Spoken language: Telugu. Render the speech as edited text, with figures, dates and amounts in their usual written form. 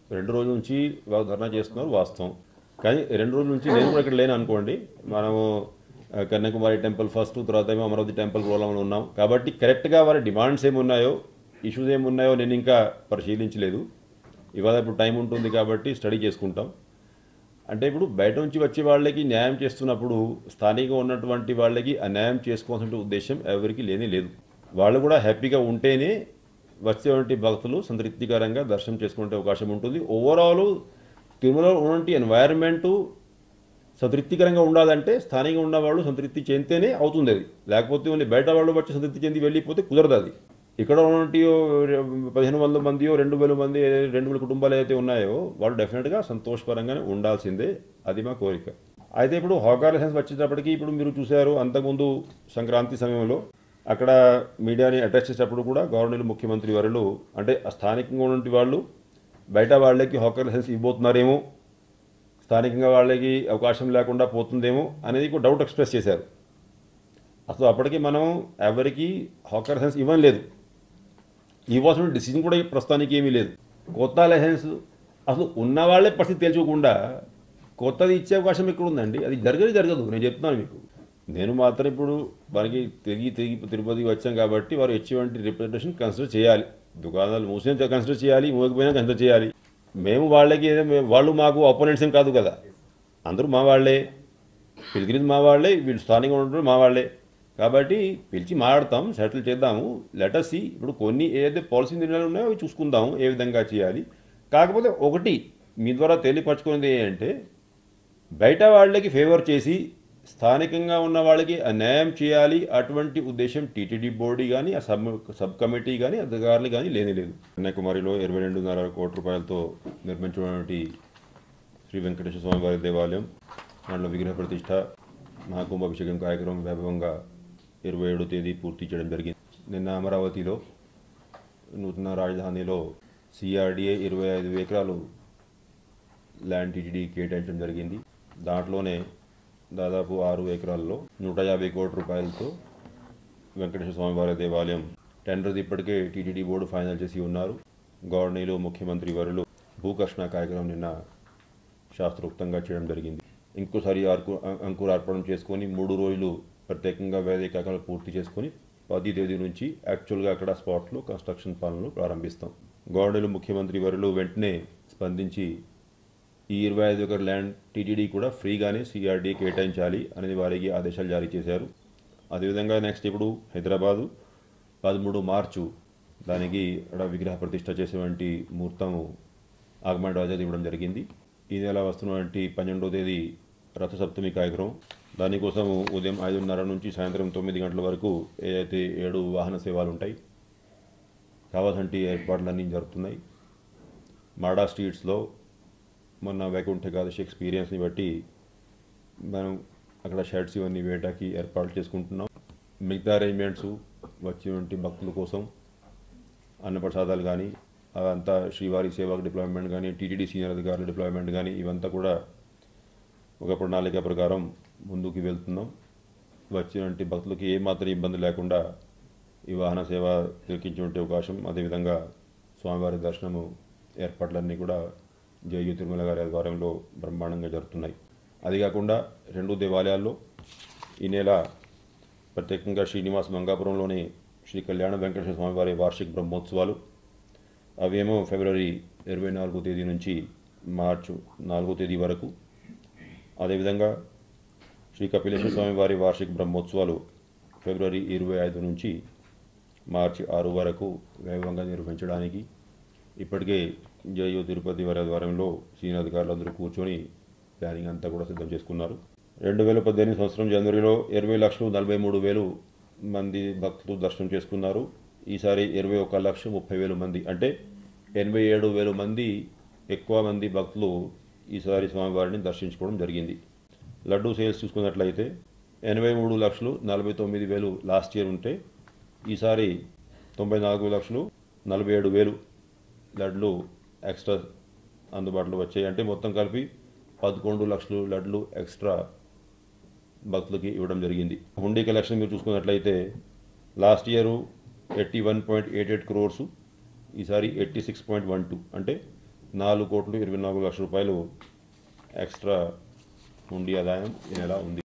2 రోజుల నుంచి వాళ్ళు ధర్నా చేస్తున్నారు వాస్తవం. కానీ 2 రోజుల నుంచి నేను కూడా ఇక్కడ లేను అనుకోండి. మనము కన్యాకుమారి టెంపుల్ ఫస్ట్, తర్వాత ఏమో అమరావతి టెంపుల్ ప్రోగ్రాంలో ఉన్నాం. కాబట్టి కరెక్ట్గా వారి డిమాండ్స్ ఏమున్నాయో, ఇష్యూస్ ఏమున్నాయో నేను ఇంకా పరిశీలించలేదు. ఇవాళ ఇప్పుడు టైం ఉంటుంది కాబట్టి స్టడీ చేసుకుంటాం. అంటే ఇప్పుడు బయట నుంచి వచ్చే వాళ్ళకి న్యాయం చేస్తున్నప్పుడు స్థానికంగా ఉన్నటువంటి వాళ్ళకి అన్యాయం చేసుకోవాల్సిన ఉద్దేశం ఎవరికి లేదు. వాళ్ళు కూడా హ్యాపీగా ఉంటేనే వచ్చేటువంటి భక్తులు సంతృప్తికరంగా దర్శనం చేసుకునే అవకాశం ఉంటుంది. ఓవరాల్ తిరుమలలో ఉన్నటువంటి ఎన్వైరన్మెంటు సంతృప్తికరంగా ఉండాలంటే స్థానికంగా ఉన్నవాళ్ళు సంతృప్తి చెందితేనే అవుతుంది అది. లేకపోతే ఓన్లీ బయట వాళ్ళు వచ్చి సంతృప్తి చెంది వెళ్ళిపోతే కుదరదు అది. ఇక్కడ ఉన్నటువంటి 1500 మందియో 2000 మంది 2000 కుటుంబాలు అయితే ఉన్నాయో వాళ్ళు డెఫినెట్గా సంతోషపరంగానే ఉండాల్సిందే. అది మా కోరిక. అయితే ఇప్పుడు హోకార్ లైసెన్స్ వచ్చేటప్పటికి ఇప్పుడు మీరు చూశారు, అంతకుముందు సంక్రాంతి సమయంలో అక్కడ మీడియాని అటాచ్ చేసేటప్పుడు కూడా గవర్నర్ ముఖ్యమంత్రి వారు అంటే స్థానికంగా ఉన్నటువంటి వాళ్ళు బయట వాళ్ళకి హోకార్ లైసెన్స్ ఇవ్వబోతున్నారేమో, స్థానికంగా వాళ్ళకి అవకాశం లేకుండా పోతుందేమో అనేది ఒక డౌట్ ఎక్స్ప్రెస్ చేశారు. అసలు అప్పటికి మనం ఎవరికి హోకార్ లైసెన్స్ ఇవ్వలేదు. ఇవ్వాల్సిన డిసిజన్ కూడా ప్రస్తుతానికి ఏమీ లేదు. కొత్త లైసెన్స్ అసలు ఉన్న వాళ్ళే పరిస్థితి తెలుసుకోకుండా కొత్తది ఇచ్చే అవకాశం ఎక్కడ ఉందండి? అది జరగదు. నేను చెప్తున్నాను మీకు. నేను మాత్రం ఇప్పుడు మనకి తిరిగి తిరుపతికి వచ్చాం కాబట్టి వారు ఇచ్చేటువంటి రిప్రజెంటేషన్ కన్సిడర్ చేయాలి. దుకాణాలు మూసినా కన్సిడర్ చేయాలి, మూయకపోయినా కన్సిడర్ చేయాలి. మేము వాళ్ళకి వాళ్ళు మాకు అపోనెంట్స్ ఏం కాదు కదా. అందరూ మా వాళ్ళే, పిలిగిరిది మా వాళ్ళే, వీళ్ళు స్థానికంగా ఉండడం మా వాళ్ళే. కాబట్టి పిలిచి మాట్లాడతాం, సెటిల్ చేద్దాము. Let's see. ఇప్పుడు కొన్ని ఏదైతే పాలసీ నిర్ణయాలు ఉన్నాయో అవి చూసుకుందాము ఏ విధంగా చేయాలి. కాకపోతే ఒకటి మీ ద్వారా తెలియపరచుకునేది ఏంటంటే బయట వాళ్ళకి ఫేవర్ చేసి స్థానికంగా ఉన్న వాళ్ళకి అన్యాయం చేయాలి అటువంటి ఉద్దేశం టీటీడీ బోర్డు కానీ ఆ సబ్ కమిటీ కానీ అధికారులు కానీ లేదు. కన్యాకుమారిలో 22.5 కోట్ల రూపాయలతో నిర్మించినటువంటి శ్రీ వెంకటేశ్వర స్వామి వారి దేవాలయం, దాంట్లో విగ్రహ ప్రతిష్ట, మహాకుంభాభిషేకం కార్యక్రమం వైభవంగా 27వ తేదీ పూర్తి చేయడం జరిగింది. నిన్న అమరావతిలో నూతన రాజధానిలో సిఆర్డీఏ 25 ఎకరాలు ల్యాండ్ టీటీడీ కేటాయించడం జరిగింది. దాంట్లోనే దాదాపు 6 ఎకరాల్లో 150 కోట్ల రూపాయలతో వెంకటేశ్వర స్వామి వారి దేవాలయం టెండర్ ఇప్పటికే టీటీడీ బోర్డు ఫైనల్ చేసి ఉన్నారు. గవర్నర్లు ముఖ్యమంత్రి వారు భూకర్షణ కార్యక్రమం నిన్న శాస్త్రోక్తంగా చేయడం జరిగింది. ఇంకోసారి అంకురార్పణం చేసుకొని 3 రోజులు ప్రత్యేకంగా వేదిక కార్యక్రమాలు పూర్తి చేసుకొని 10వ తేదీ నుంచి యాక్చువల్గా అక్కడ స్పాట్లో కన్స్ట్రక్షన్ పనులు ప్రారంభిస్తాం. గవర్నర్లు ముఖ్యమంత్రి వారు వెంటనే స్పందించి ఈ 25 ఎకర్ ల్యాండ్ టీటీడీ కూడా ఫ్రీగానే సిఆర్డీ కేటాయించాలి అనేది వారికి ఆదేశాలు జారీ చేశారు. అదేవిధంగా నెక్స్ట్ ఇప్పుడు హైదరాబాదు 13 మార్చు దానికి విగ్రహ ప్రతిష్ట చేసేటువంటి ముహూర్తము ఆగమన రాజా ఇవ్వడం జరిగింది. ఈ నెల వస్తున్నటువంటి 12వ తేదీ రథసప్తమి కార్యక్రమం, దానికోసం ఉదయం 5:30 నుంచి సాయంత్రం 9 గంటల వరకు ఏదైతే 7 వాహన సేవలు ఉంటాయి కావాల్సిన ఏర్పాట్లన్నీ జరుగుతున్నాయి. మాడా స్ట్రీట్స్లో మొన్న వైకుంఠ ఏకాదశి ఎక్స్పీరియన్స్ని బట్టి మనం అక్కడ షర్ట్స్ ఇవన్నీ వేయడానికి ఏర్పాట్లు చేసుకుంటున్నాం. మిగతా అరేంజ్మెంట్స్ వచ్చేటువంటి భక్తుల కోసం అన్నప్రసాదాలు కానీ అదంతా శ్రీవారి సేవకు డిప్లాయ్మెంట్ కానీ టీటీడీ సీనియర్ అధికారుల డిప్లాయ్మెంట్ కానీ ఇవంతా కూడా ఒక ప్రణాళిక ప్రకారం ముందుకు వెళ్తున్నాం. వచ్చినటువంటి భక్తులకి ఏమాత్రం ఇబ్బంది లేకుండా ఈ వాహన సేవ తిరిగించే అవకాశం, అదేవిధంగా స్వామివారి దర్శనము ఏర్పాట్లన్నీ కూడా జేయూ తిరుమల గారి ఆధ్వర్యంలో బ్రహ్మాండంగా జరుగుతున్నాయి. అది కాకుండా 2 దేవాలయాల్లో ఈ నెల ప్రత్యేకంగా శ్రీనివాస మంగాపురంలోని శ్రీ కళ్యాణ వెంకటేశ్వర స్వామివారి వార్షిక బ్రహ్మోత్సవాలు, అవేమో ఫిబ్రవరి 24వ తేదీ నుంచి మార్చి 4వ తేదీ వరకు, అదేవిధంగా శ్రీ కపిలేశ్వర స్వామివారి వార్షిక బ్రహ్మోత్సవాలు ఫిబ్రవరి 25 నుంచి మార్చి 6 వరకు వైభవంగా నిర్వహించడానికి ఇప్పటికే జేయూ తిరుపతి వారి ఆధ్వర్యంలో సీనియర్ అధికారులు అందరూ కూర్చొని ప్లానింగ్ అంతా కూడా సిద్ధం చేసుకున్నారు. 2018 సంవత్సరం జనవరిలో 20,43,000 మంది భక్తులు దర్శనం చేసుకున్నారు. ఈసారి 21,30,000 మంది, అంటే 87,000 మంది ఎక్కువ మంది భక్తులు ఈసారి స్వామివారిని దర్శించుకోవడం జరిగింది. లడ్డూ సేల్స్ చూసుకున్నట్లయితే 83,49,000 లాస్ట్ ఇయర్ ఉంటే ఈసారి 94,47,000 లడ్లు ఎక్స్ట్రా అందుబాటులో వచ్చాయి. అంటే మొత్తం కలిపి 11 లక్షలు లడ్లు ఎక్స్ట్రా భక్తులకి ఇవ్వడం జరిగింది. హుండీ కలెక్షన్ మీరు చూసుకున్నట్లయితే లాస్ట్ ఇయర్ 81.88 crores, ఈసారి 86.12, అంటే 4,24,00,00,000 రూపాయలు ఎక్స్ట్రా ఉండి ఆదాయం ఈ నెల ఉంది.